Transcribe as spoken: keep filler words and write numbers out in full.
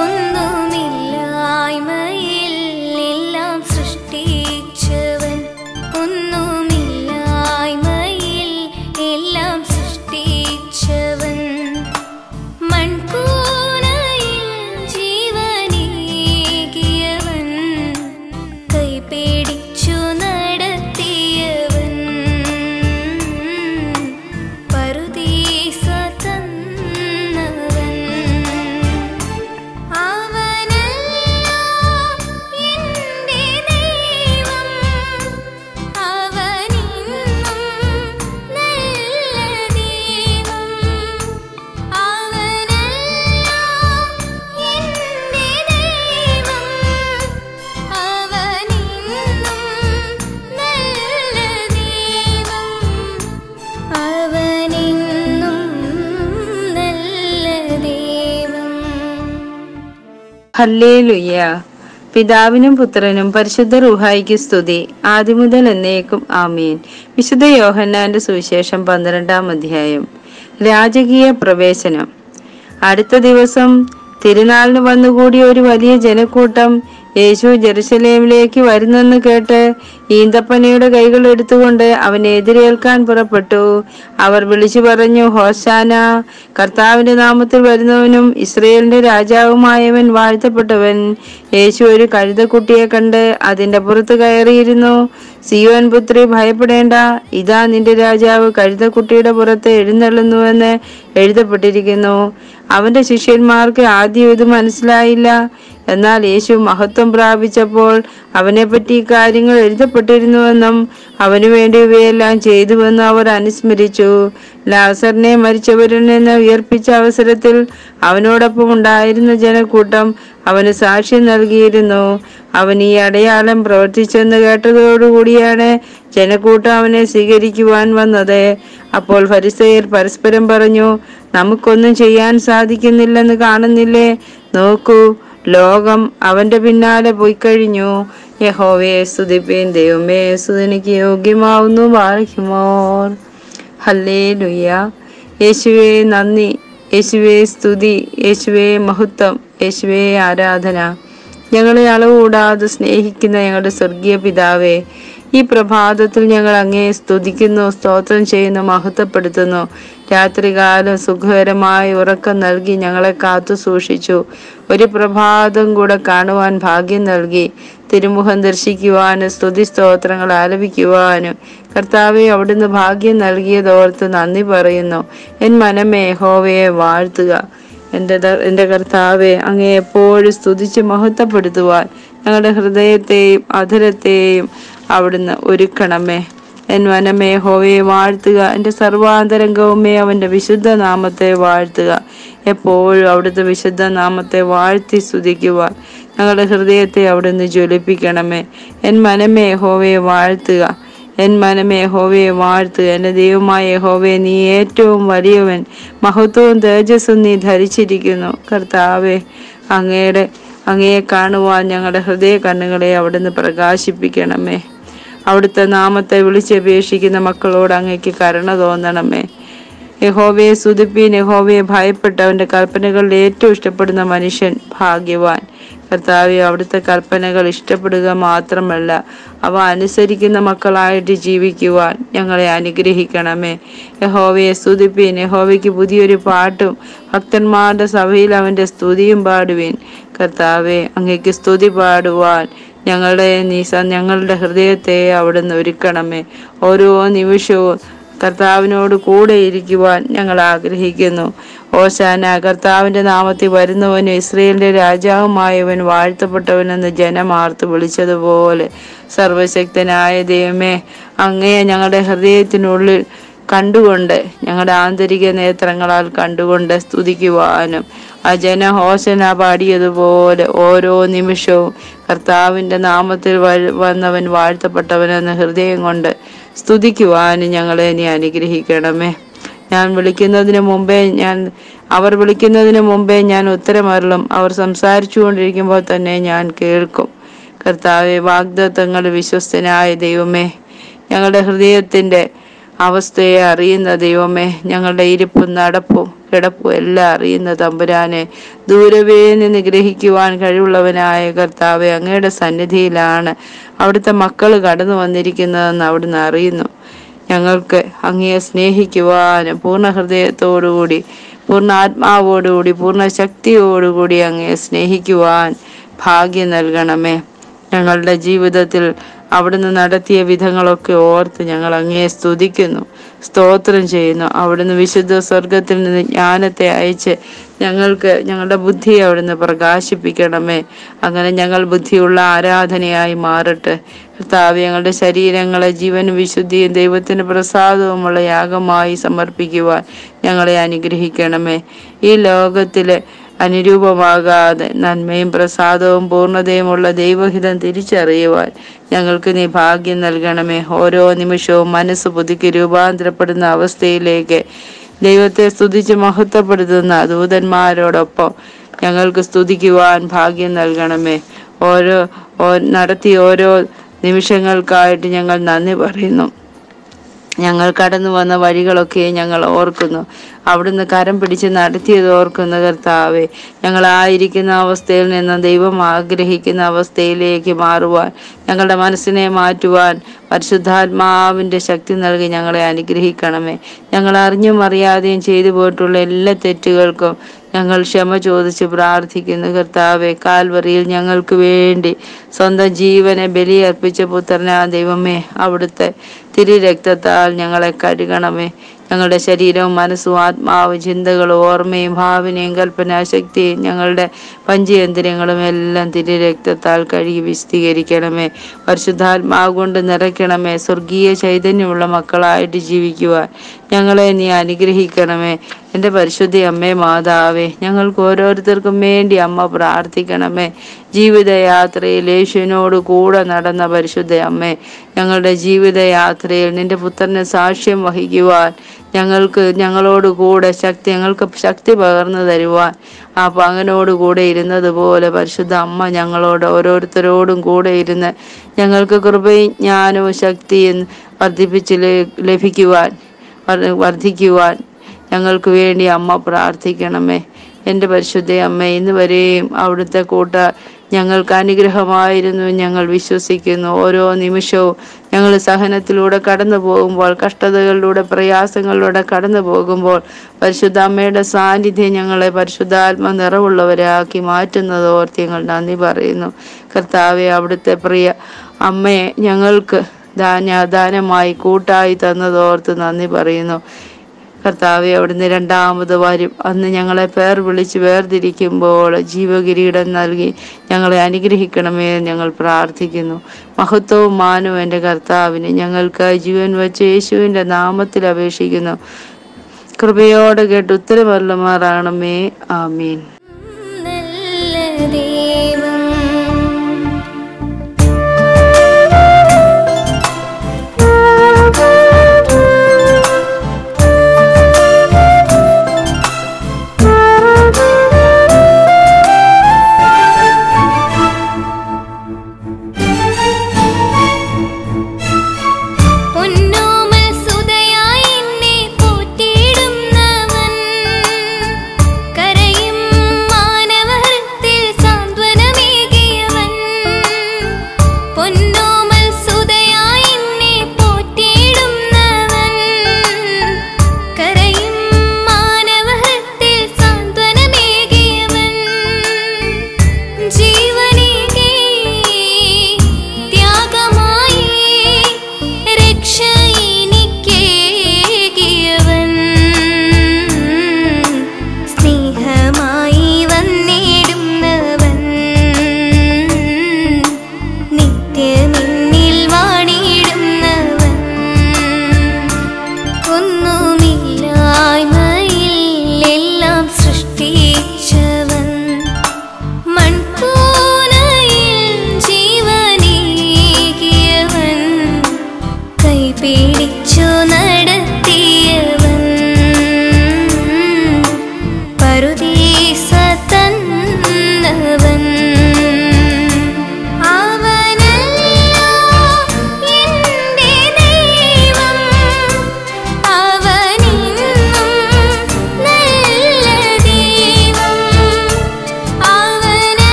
ഒന്നുമില്ലായ്മയിൽ എല്ലാം സൃഷ്ടിച്ചവൻ, ഒന്നുമില്ലായ്മയിൽ എല്ലാം സൃഷ്ടിച്ചവൻ, മൺകൂനയിൽ ജീവനേകിയവൻ, കൈപിടിച്ചു നടത്തിയവൻ, പറുദീസ തന്നവൻ, അവനല്ലോ എൻ്റെ ദൈവം, അവനിന്നും നല്ല ദൈവം, അവനല്ലോ എൻ്റെ ദൈവം, അവനിന്നും നല്ല ദൈവം, അവനിന്നും നല്ല ദൈവം. ഹല്ലേലൂയ. പിതാവിനും പുത്രനും പരിശുദ്ധ റൂഹായിക്ക് സ്തുതി, ആദിമുതൽ എന്നേക്കും ആമീൻ. വിശുദ്ധ യോഹന്നാന്റെ സുവിശേഷം പന്ത്രണ്ടാം അധ്യായം. രാജകീയ പ്രവേശനം. അടുത്ത ദിവസം തിരുനാളിന് വന്നുകൂടിയ ഒരു വലിയ ജനക്കൂട്ടം യേശു ജെറുസലേമിലേക്ക് വരുന്നെന്ന് കേട്ട് ഈന്തപ്പനയുടെ കൈകൾ എടുത്തുകൊണ്ട് അവനെ എതിരേൽക്കാൻ പുറപ്പെട്ടു. അവർ വിളിച്ചു പറഞ്ഞു, ഹോശാന, കർത്താവിന്റെ നാമത്തിൽ വരുന്നവനും ഇസ്രയേലിന്റെ രാജാവുമായവൻ വാഴ്ത്തപ്പെട്ടവൻ. യേശു ഒരു കഴുതക്കുട്ടിയെ കണ്ട് അതിന്റെ പുറത്ത് കയറിയിരുന്നു. സിയോൻ പുത്രി, ഭയപ്പെടേണ്ട, ഇതാ നിന്റെ രാജാവ് കഴുതക്കുട്ടിയുടെ പുറത്ത് എഴുന്നള്ളുന്നുവെന്ന് എഴുതപ്പെട്ടിരിക്കുന്നു. അവന്റെ ശിഷ്യന്മാർക്ക് ആദ്യം ഇത് മനസ്സിലായില്ല. എന്നാൽ യേശു മഹത്വം പ്രാപിച്ചപ്പോൾ അവനെപ്പറ്റി കാര്യങ്ങൾ എഴുതപ്പെട്ടിരുന്നുവെന്നും അവനു വേണ്ടി ഇവയെല്ലാം ചെയ്തുവെന്നും അവർ അനുസ്മരിച്ചു. ലാസറിനെ മരിച്ചവരിൽ നിന്ന് ഉയർപ്പിച്ച അവസരത്തിൽ അവനോടൊപ്പം ഉണ്ടായിരുന്ന ജനക്കൂട്ടം അവന് സാക്ഷ്യം നൽകിയിരുന്നു. അവൻ ഈ അടയാളം പ്രവർത്തിച്ചെന്ന് കേട്ടതോടുകൂടിയാണ് ജനക്കൂട്ടം അവനെ സ്വീകരിക്കുവാൻ വന്നത്. അപ്പോൾ ഫരിസേയർ പരസ്പരം പറഞ്ഞു, നമുക്കൊന്നും ചെയ്യാൻ സാധിക്കുന്നില്ലെന്ന് കാണുന്നില്ലേ? നോക്കൂ, ലോകം അവന്റെ പിന്നാലെ പോയിക്കഴിഞ്ഞു. യഹോവയെ സ്തുതിപ്പീൻ, ദൈവമേ സ്തുതിക്ക് യോഗ്യമാവുന്നു. ബാറയ്ക്കുമോർ. ഹല്ലേലൂയ. യേശുവേ നന്ദി, യേശുവേ സ്തുതി, യേശുവേ മഹത്വം, യേശുവേ ആരാധന. ഞങ്ങളെ അളവുകൂടാതെ സ്നേഹിക്കുന്ന ഞങ്ങളുടെ സ്വർഗീയ പിതാവേ, ഈ പ്രഭാതത്തിൽ ഞങ്ങൾ അങ്ങയെ സ്തുതിക്കുന്നു, സ്തോത്രം ചെയ്യുന്നു, മഹത്വപ്പെടുത്തുന്നു. രാത്രികാലം സുഖകരമായ ഉറക്കം നൽകി ഞങ്ങളെ കാത്തു സൂക്ഷിച്ചു. ഒരു പ്രഭാതം കൂടെ കാണുവാൻ ഭാഗ്യം നൽകി. തിരുമുഖം ദർശിക്കുവാനും സ്തുതി സ്തോത്രങ്ങൾ ആലപിക്കുവാനും കർത്താവെ അവിടുന്ന് ഭാഗ്യം നൽകിയതോർത്ത് നന്ദി പറയുന്നു. എൻ മനമേ യഹോവയെ വാഴ്ത്തുക. എൻ്റെ എൻ്റെ കർത്താവെ, അങ്ങയെ എപ്പോഴും സ്തുതിച്ച് മഹത്വപ്പെടുത്തുവാൻ ഞങ്ങളുടെ ഹൃദയത്തെയും അധരത്തെയും അവിടുന്ന് ഒരുക്കണമേ. എൻ മനമേ യഹോവയെ വാഴ്ത്തുക. എൻ്റെ സർവാന്തരംഗവുമേ അവൻ്റെ വിശുദ്ധ നാമത്തെ വാഴ്ത്തുക. എപ്പോഴും അവിടുത്തെ വിശുദ്ധ നാമത്തെ വാഴ്ത്തി സ്തുതിക്കുവാൻ ഞങ്ങളുടെ ഹൃദയത്തെ അവിടുന്ന് ജ്വലിപ്പിക്കണമേ. എൻ മനമേ യഹോവയെ വാഴ്ത്തുക. എൻ മനമേ യഹോവയെ വാഴ്ത്തുക. എൻ്റെ ദൈവമായ യഹോവയെ, നീ ഏറ്റവും വലിയവൻ, മഹത്വവും തേജസ്സും നീ ധരിച്ചിരിക്കുന്നു. കർത്താവെ, അങ്ങയുടെ അങ്ങയെ കാണുവാൻ ഞങ്ങളുടെ ഹൃദയ കണ്ണുകളെ അവിടുന്ന് പ്രകാശിപ്പിക്കണമേ. അവിടുത്തെ നാമത്തെ വിളിച്ചപേക്ഷിക്കുന്ന മക്കളോട് അങ്ങയ്ക്ക് കരുണ തോന്നണമേ. യഹോവയെ സ്തുതിപ്പീൻ, യഹോവയെ ഭയപ്പെട്ട് അവൻ്റെ കൽപ്പനകളിൽ ഏറ്റവും ഇഷ്ടപ്പെടുന്ന മനുഷ്യൻ ഭാഗ്യവാൻ. കർത്താവെ, അവിടുത്തെ കൽപ്പനകൾ ഇഷ്ടപ്പെടുക മാത്രമല്ല, അവ അനുസരിക്കുന്ന മക്കളായിട്ട് ജീവിക്കുവാൻ ഞങ്ങളെ അനുഗ്രഹിക്കണമേ. യഹോവയെ സ്തുതിപ്പീൻ, യഹോവയ്ക്ക് പുതിയൊരു പാട്ടും ഭക്തന്മാരുടെ സഭയിൽ അവൻ്റെ സ്തുതിയും പാടുവീൻ. കർത്താവെ, അങ്ങയ്ക്ക് സ്തുതി പാടുവാൻ ഞങ്ങളുടെ നീസ ഞങ്ങളുടെ ഹൃദയത്തെ അവിടുന്ന് ഒരുക്കണമേ. ഓരോ നിമിഷവും കർത്താവിനോട് കൂടെ ഇരിക്കുവാൻ ഞങ്ങൾ ആഗ്രഹിക്കുന്നു. ഓശാന, കർത്താവിൻ്റെ നാമത്തിൽ വരുന്നവനും ഇസ്രയേലിൻ്റെ രാജാവുമായവൻ വാഴ്ത്തപ്പെട്ടവനെന്ന് ജനമാർത്ത് വിളിച്ചതുപോലെ സർവശക്തനായ ദൈവമേ, അങ്ങയെ ഞങ്ങളുടെ ഹൃദയത്തിനുള്ളിൽ കണ്ടുകൊണ്ട്, ഞങ്ങളുടെ ആന്തരിക നേത്രങ്ങളാൽ കണ്ടുകൊണ്ട് സ്തുതിക്കുവാനും ആ ജന ഹോശന പാടിയതുപോലെ ഓരോ നിമിഷവും കർത്താവിൻ്റെ നാമത്തിൽ വന്നവൻ വാഴ്ത്തപ്പെട്ടവനെന്ന് ഹൃദയം കൊണ്ട് സ്തുതിക്കുവാനും ഞങ്ങളെ നീ അനുഗ്രഹിക്കണമേ. ഞാൻ വിളിക്കുന്നതിന് മുമ്പേ ഞാൻ അവർ വിളിക്കുന്നതിന് മുമ്പേ ഞാൻ ഉത്തരമരുളും. അവർ സംസാരിച്ചു കൊണ്ടിരിക്കുമ്പോൾ തന്നെ ഞാൻ കേൾക്കും. കർത്താവെ, വാഗ്ദത്തങ്ങൾ വിശ്വസ്തനായ ദൈവമേ, ഞങ്ങളുടെ ഹൃദയത്തിൻ്റെ അവസ്ഥയെ അറിയുന്ന ദൈവമേ, ഞങ്ങളുടെ ഇരിപ്പും നടപ്പും കിടപ്പും എല്ലാം അറിയുന്ന തമ്പുരാനെ, ദൂരവേ നിന്ന് ഗ്രഹിക്കുവാൻ കഴിവുള്ളവനായ കർത്താവെ, അങ്ങയുടെ സന്നിധിയിലാണ് അവിടുത്തെ മക്കൾ കടന്നു വന്നിരിക്കുന്നതെന്ന് അവിടുന്ന് അറിയുന്നു. ഞങ്ങൾക്ക് അങ്ങയെ സ്നേഹിക്കുവാനും പൂർണ്ണ ഹൃദയത്തോടുകൂടി, പൂർണ്ണ ആത്മാവോടുകൂടി, പൂർണ്ണ ശക്തിയോടുകൂടി അങ്ങയെ സ്നേഹിക്കുവാൻ ഭാഗ്യം നൽകണമേ. ഞങ്ങളുടെ ജീവിതത്തിൽ അവിടുന്ന് നടത്തിയ വിധങ്ങളൊക്കെ ഓർത്ത് ഞങ്ങൾ അങ്ങയെ സ്തുതിക്കുന്നു, സ്തോത്രം ചെയ്യുന്നു. അവിടുന്ന് വിശുദ്ധ സ്വർഗത്തിൽ നിന്ന് ജ്ഞാനത്തെ അയച്ച് ഞങ്ങൾക്ക് ഞങ്ങളുടെ ബുദ്ധിയെ അവിടുന്ന് പ്രകാശിപ്പിക്കണമേ. അങ്ങനെ ഞങ്ങൾ ബുദ്ധിയുള്ള ആരാധനയായി മാറട്ടെ. കർത്താവേ, ഞങ്ങളുടെ ശരീരങ്ങളെ ജീവനും വിശുദ്ധിയും ദൈവത്തിന് പ്രസാദവുമുള്ള യാഗമായി സമർപ്പിക്കുവാൻ ഞങ്ങളെ അനുഗ്രഹിക്കണമേ. ഈ ലോകത്തിലെ അനുരൂപമാകാതെ നന്മയും പ്രസാദവും പൂർണ്ണതയുമുള്ള ദൈവഹിതം തിരിച്ചറിയുവാൻ ഞങ്ങൾക്ക് നീ ഭാഗ്യം നൽകണമേ. ഓരോ നിമിഷവും മനസ്സ് പുതുക്കി രൂപാന്തരപ്പെടുന്ന അവസ്ഥയിലേക്ക് ദൈവത്തെ സ്തുതിച്ച് മഹത്വപ്പെടുത്തുന്ന ദൂതന്മാരോടൊപ്പം ഞങ്ങൾക്ക് സ്തുതിക്കുവാൻ ഭാഗ്യം നൽകണമേ. ഓരോ നടത്തിയ ഓരോ നിമിഷങ്ങൾക്കായിട്ട് ഞങ്ങൾ നന്ദി പറയുന്നു. ഞങ്ങൾ കടന്നു വന്ന വഴികളൊക്കെ ഞങ്ങൾ ഓർക്കുന്നു. അവിടുന്ന് കരം പിടിച്ച് നടത്തിയത് ഓർക്കുന്ന കർത്താവെ, ഞങ്ങളായിരിക്കുന്ന അവസ്ഥയിൽ നിന്ന് ദൈവം ആഗ്രഹിക്കുന്ന അവസ്ഥയിലേക്ക് മാറുവാൻ, ഞങ്ങളുടെ മനസ്സിനെ മാറ്റുവാൻ പരിശുദ്ധാത്മാവിൻ്റെ ശക്തി നൽകി ഞങ്ങളെ അനുഗ്രഹിക്കണമേ. ഞങ്ങൾ അറിഞ്ഞും അറിയാതെയും ചെയ്തു പോയിട്ടുള്ള എല്ലാ തെറ്റുകൾക്കും ഞങ്ങൾ ക്ഷമ ചോദിച്ച് പ്രാർത്ഥിക്കുന്നു കർത്താവെ. കാൽവറിയിൽ ഞങ്ങൾക്ക് വേണ്ടി സ്വന്തം ജീവനെ ബലിയർപ്പിച്ച പുത്രനാ ദൈവമേ, അവിടുത്തെ തിരുരക്തത്താൽ ഞങ്ങളെ കഴുകണമേ. ഞങ്ങളുടെ ശരീരവും മനസ്സും ആത്മാവും ചിന്തകളും ഓർമ്മയും ഭാവനയും കൽപ്പനാശക്തിയും ഞങ്ങളുടെ പഞ്ചേന്ദ്രിയങ്ങളും എല്ലാം തിരുരക്തത്താൽ കഴുകി വിശദീകരിക്കണമേ. പരിശുദ്ധാത്മാവ് കൊണ്ട് നിറയ്ക്കണമേ. സ്വർഗീയ ചൈതന്യമുള്ള മക്കളായിട്ട് ജീവിക്കുവാൻ ഞങ്ങളെ നീ അനുഗ്രഹിക്കണമേ. എൻ്റെ പരിശുദ്ധ അമ്മേ മാതാവേ, ഞങ്ങൾക്ക് ഓരോരുത്തർക്കും വേണ്ടി അമ്മ പ്രാർത്ഥിക്കണമേ. ജീവിതയാത്രയിൽ യേശുവിനോട് കൂടെ നടന്ന പരിശുദ്ധ അമ്മേ, ഞങ്ങളുടെ ജീവിതയാത്രയിൽ നിന്റെ പുത്രനെ സാക്ഷ്യം വഹിക്കുവാൻ ഞങ്ങൾക്ക് ഞങ്ങളോട് കൂടെ ശക്തി ഞങ്ങൾക്ക് ശക്തി പകർന്നു തരുവാൻ ആ പകനോട് കൂടെ ഇരുന്നത് പോലെ പരിശുദ്ധ അമ്മ ഞങ്ങളോട് ഓരോരുത്തരോടും കൂടെ ഇരുന്ന് ഞങ്ങൾക്ക് കൃപയും ജ്ഞാനവും ശക്തിയും വർദ്ധിപ്പിച്ച് ലഭിക്കുവാൻ വർദ്ധിക്കുവാൻ ഞങ്ങൾക്ക് വേണ്ടി അമ്മ പ്രാർത്ഥിക്കണമേ. എൻ്റെ പരിശുദ്ധ അമ്മ, ഇന്ന് വരെയും അവിടുത്തെ കൂട്ട ഞങ്ങൾക്ക് അനുഗ്രഹമായിരുന്നു ഞങ്ങൾ വിശ്വസിക്കുന്നു. ഓരോ നിമിഷവും ഞങ്ങൾ സഹനത്തിലൂടെ കടന്നു പോകുമ്പോൾ, കഷ്ടതകളിലൂടെ പ്രയാസങ്ങളിലൂടെ കടന്നു പോകുമ്പോൾ പരിശുദ്ധ അമ്മയുടെ സാന്നിധ്യം ഞങ്ങളെ പരിശുദ്ധാത്മ നിറവുള്ളവരാക്കി മാറ്റുന്നത് ഓർത്ത് ഞങ്ങൾ നന്ദി പറയുന്നു. കർത്താവെ, അവിടുത്തെ പ്രിയ അമ്മയെ ഞങ്ങൾക്ക് ദാന ദാനമായി കൂട്ടായി തന്നതോർത്ത് നന്ദി പറയുന്നു. കർത്താവെ, അവിടുന്ന് രണ്ടാമത് വരും. അന്ന് ഞങ്ങളെ പേർ വിളിച്ച് വേർതിരിക്കുമ്പോൾ ജീവകിരീടം നൽകി ഞങ്ങളെ അനുഗ്രഹിക്കണമേ എന്ന് ഞങ്ങൾ പ്രാർത്ഥിക്കുന്നു. മഹത്വവും മാനവും എൻ്റെ കർത്താവിന് ഞങ്ങൾക്കായി ജീവൻ വച്ച യേശുവിൻ്റെ നാമത്തിൽ അപേക്ഷിക്കുന്നു. കൃപയോടെ കേട്ട് ഉത്തരമരുളുമാറാകണമേ. ആമീൻ. നല്ല ദൈവം